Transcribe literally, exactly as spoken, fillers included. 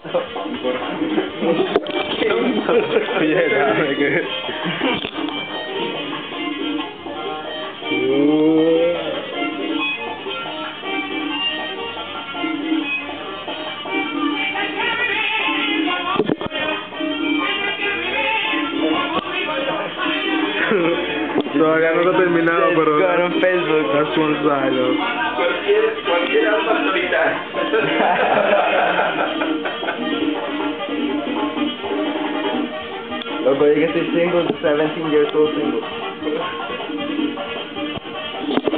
Oye, dame que... Todavía no lo he terminado, pero... Let's go on Facebook. That's one side, though. Cualquier, cualquier alma solitaria. Loco, yo que estoy single, seventeen years old single.